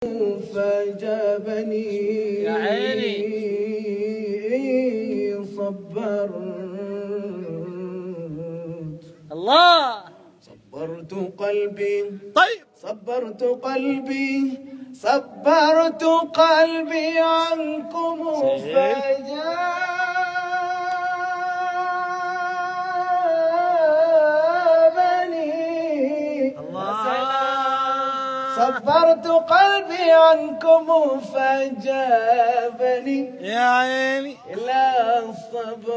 فجابني يا عيني صبرت الله صبرت قلبي طيب صبرت قلبي عنكم فجابني صبرت قلبي عنكم فجابني يا عيني إلى الصبر.